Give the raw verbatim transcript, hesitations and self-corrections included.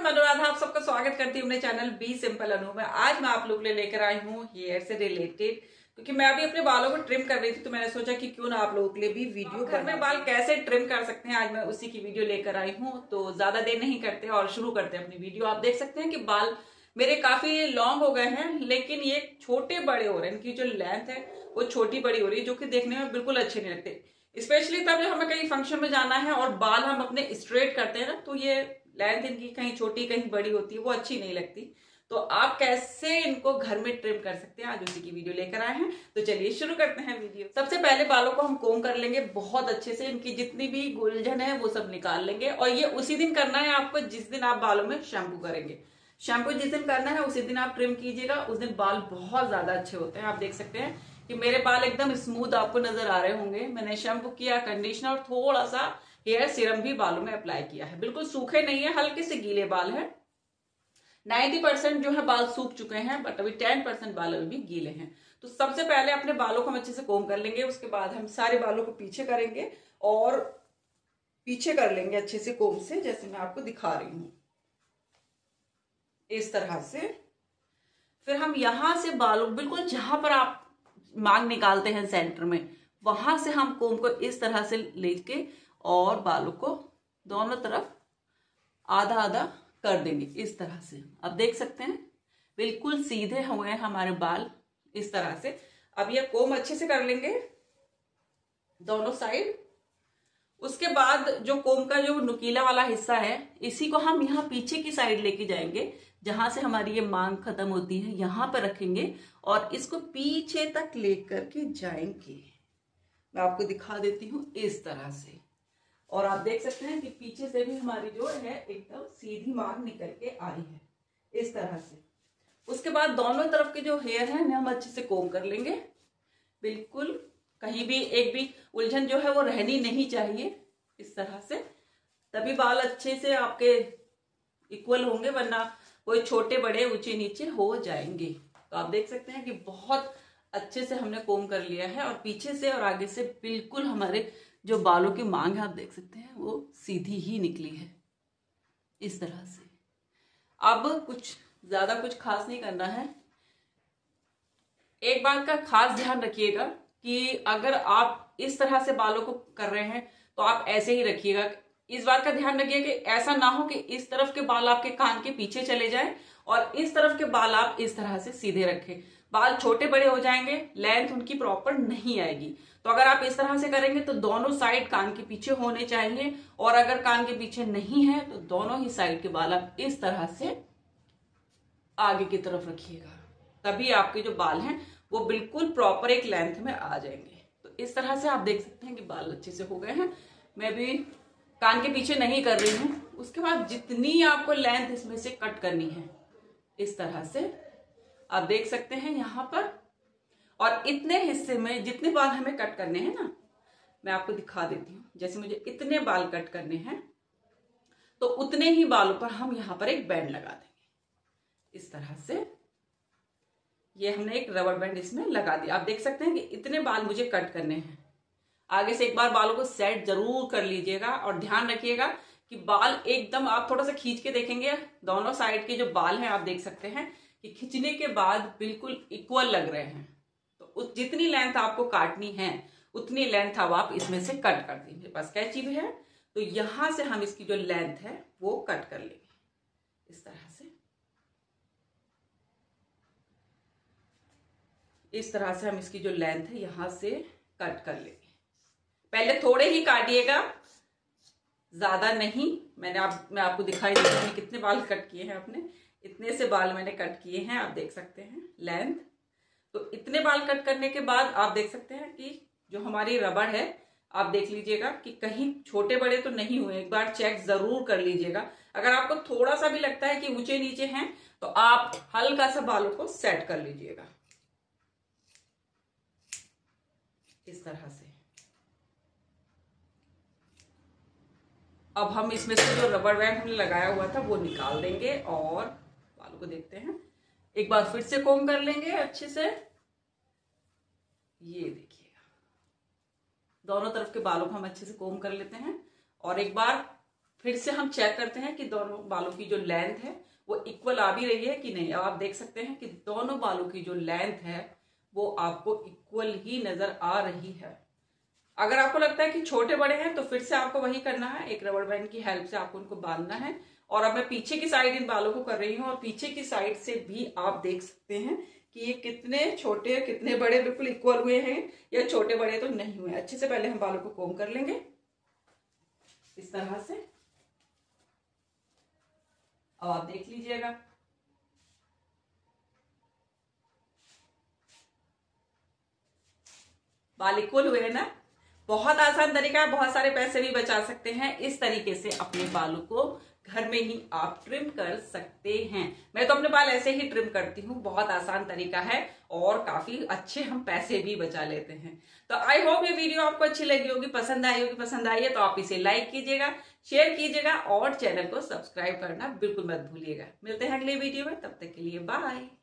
मैं अनुराधा आप सबका स्वागत करती हूँ अपने चैनल बी सिंपल अनु में। आज मैं आप लोग के लिए लेकर आई हूँ हेयर से रिलेटेड, क्योंकि मैं अभी अपने बालों को ट्रिम कर रही थी तो मैंने सोचा कि क्यों ना आप लोगों के लिए भी वीडियो घर में बाल कैसे ट्रिम कर सकते हैं, आज मैं उसी की वीडियो लेकर आई हूँ। तो ज्यादा देर नहीं करते और शुरू करते हैं अपनी वीडियो। आप देख सकते हैं कि बाल मेरे काफी लॉन्ग हो गए हैं, लेकिन ये छोटे बड़े हो रहे हैं। इनकी जो लेंथ है वो छोटी बड़ी हो रही है, जो कि देखने में बिल्कुल अच्छे नहीं लगते। स्पेशली तब जब हमें कहीं फंक्शन में जाना है और बाल हम अपने स्ट्रेट करते हैं ना, तो ये लेंथ इनकी कहीं छोटी कहीं बड़ी होती है, वो अच्छी नहीं लगती। तो आप कैसे इनको घर में ट्रिम कर सकते हैं, आज उसी की वीडियो लेकर आए हैं। तो चलिए शुरू करते हैं वीडियो। सबसे पहले बालों को हम कोम कर लेंगे बहुत अच्छे से, इनकी जितनी भी गुलझन है वो सब निकाल लेंगे। और ये उसी दिन करना है आपको जिस दिन आप बालों में शैम्पू करेंगे। शैम्पू जिस दिन करना है उसी दिन आप ट्रिम कीजिएगा, उस दिन बाल बहुत ज्यादा अच्छे होते हैं। आप देख सकते हैं कि मेरे बाल एकदम स्मूथ आपको नजर आ रहे होंगे। मैंने शैम्पू किया, कंडीशनर और थोड़ा सा हेयर सीरम भी बालों में अप्लाई किया है। बिल्कुल सूखे नहीं है, हल्के से गीले बाल है। नब्बे परसेंट जो है बाल सूख चुके हैं, बट अभी दस परसेंट बाल अभी भी गीले हैं। तो सबसे पहले अपने बालों को हम अच्छे से कोम कर लेंगे। उसके बाद हम सारे बालों को पीछे करेंगे और पीछे कर लेंगे अच्छे से कोम से, जैसे मैं आपको दिखा रही हूं इस तरह से। फिर हम यहां से बालों बिल्कुल जहां पर आप मांग निकालते हैं सेंटर में, वहां से हम कोम को इस तरह से लेके और बालों को दोनों तरफ आधा आधा कर देंगे इस तरह से। अब देख सकते हैं बिल्कुल सीधे हुए हैं हमारे बाल इस तरह से। अब ये कोम अच्छे से कर लेंगे दोनों साइड। उसके बाद जो कोम का जो नुकीला वाला हिस्सा है, इसी को हम यहाँ पीछे की साइड लेके जाएंगे, जहां से हमारी ये मांग खत्म होती है, यहां पर रखेंगे और इसको पीछे तक लेकर के जाएंगे। मैं आपको दिखा देती हूं इस तरह से। और आप देख सकते हैं कि पीछे से भी हमारी जो है एकदम सीधी मांग निकल के आई है इस तरह से। उसके बाद दोनों तरफ के जो हेयर है हम अच्छे से कोम कर लेंगे। बिल्कुल कहीं भी एक भी उलझन जो है वो रहनी नहीं चाहिए इस तरह से, तभी बाल अच्छे से आपके इक्वल होंगे, वरना कोई छोटे बड़े ऊंचे नीचे हो जाएंगे। तो आप देख सकते हैं कि बहुत अच्छे से हमने कोम कर लिया है और पीछे से और आगे से बिल्कुल हमारे जो बालों की मांग है आप देख सकते हैं वो सीधी ही निकली है इस तरह से। अब कुछ ज्यादा कुछ खास नहीं करना है। एक बात का खास ध्यान रखिएगा कि अगर आप इस तरह से बालों को कर रहे हैं तो आप ऐसे ही रखिएगा। इस बात का ध्यान रखिएगा कि ऐसा ना हो कि इस तरफ के बाल आपके कान के पीछे चले जाएं और इस तरफ के बाल आप इस तरह से सीधे रखें। बाल छोटे बड़े हो जाएंगे, लेंथ उनकी प्रॉपर नहीं आएगी। तो अगर आप इस तरह से करेंगे तो दोनों साइड कान के पीछे होने चाहिए, और अगर कान के पीछे नहीं है तो दोनों ही साइड के बाल आप इस तरह से आगे की तरफ रखिएगा, तभी आपके जो बाल हैं वो बिल्कुल प्रॉपर एक लेंथ में आ जाएंगे। तो इस तरह से आप देख सकते हैं कि बाल अच्छे से हो गए हैं। मैं भी कान के पीछे नहीं कर रही हूं। उसके बाद जितनी आपको लेंथ इसमें से कट करनी है इस तरह से आप देख सकते हैं यहां पर। और इतने हिस्से में जितने बाल हमें कट करने हैं ना, मैं आपको दिखा देती हूँ। जैसे मुझे इतने बाल कट करने हैं तो उतने ही बालों पर हम यहां पर एक बैंड लगा देंगे इस तरह से। ये हमने एक रबर बैंड इसमें लगा दिया। आप देख सकते हैं कि इतने बाल मुझे कट करने हैं। आगे से एक बार बालों को सेट जरूर कर लीजिएगा और ध्यान रखिएगा कि बाल एकदम, आप थोड़ा सा खींच के देखेंगे दोनों साइड के जो बाल हैं, आप देख सकते हैं कि खींचने के बाद बिल्कुल इक्वल लग रहे हैं। तो जितनी लेंथ आपको काटनी है उतनी लेंथ अब आप इसमें से कट कर देंगे। मेरे पास कैंची भी है, तो यहां से हम इसकी जो लेंथ है वो कट कर लेंगे इस तरह से। इस तरह से हम इसकी जो लेंथ है यहां से कट कर लेंगे। पहले थोड़े ही काटिएगा, ज्यादा नहीं। मैंने आप मैं आपको दिखाई देता हूं कितने बाल कट किए हैं अपने। इतने से बाल मैंने कट किए हैं, आप देख सकते हैं लेंथ। तो इतने बाल कट करने के बाद आप देख सकते हैं कि जो हमारी रबड़ है, आप देख लीजिएगा कि कहीं छोटे बड़े तो नहीं हुए। एक बार चेक जरूर कर लीजिएगा। अगर आपको थोड़ा सा भी लगता है कि ऊंचे नीचे हैं तो आप हल्का सा बालों को सेट कर लीजिएगा इस तरह से। अब हम इसमें से जो रबर बैंड हमने लगाया हुआ था वो निकाल देंगे और बालों को देखते हैं। एक बार फिर से कोम कर लेंगे अच्छे से। ये देखिएगा दोनों तरफ के बालों को हम अच्छे से कोम कर लेते हैं और एक बार फिर से हम चेक करते हैं कि दोनों बालों की जो लेंथ है वो इक्वल आ भी रही है कि नहीं। अब आप देख सकते हैं कि दोनों बालों की जो लेंथ है वो आपको इक्वल ही नजर आ रही है। अगर आपको लगता है कि छोटे बड़े हैं तो फिर से आपको वही करना है, एक रबड़ बैंड की हेल्प से आपको उनको बांधना है। और अब मैं पीछे की साइड इन बालों को कर रही हूँ और पीछे की साइड से भी आप देख सकते हैं कि ये कितने छोटे कितने बड़े बिल्कुल इक्वल हुए हैं या छोटे बड़े तो नहीं हुए। अच्छे से पहले हम बालों को कोम कर लेंगे इस तरह से। अब आप देख लीजिएगा, बाल इक्वल हुए हैं ना। बहुत आसान तरीका है, बहुत सारे पैसे भी बचा सकते हैं। इस तरीके से अपने बालों को घर में ही आप ट्रिम कर सकते हैं। मैं तो अपने बाल ऐसे ही ट्रिम करती हूँ, बहुत आसान तरीका है और काफी अच्छे हम पैसे भी बचा लेते हैं। तो आई होप ये वीडियो आपको अच्छी लगी होगी, पसंद आई होगी। पसंद आई है तो आप इसे लाइक कीजिएगा, शेयर कीजिएगा और चैनल को सब्सक्राइब करना बिल्कुल मत भूलिएगा। मिलते हैं अगले वीडियो में, तब तक के लिए बाय।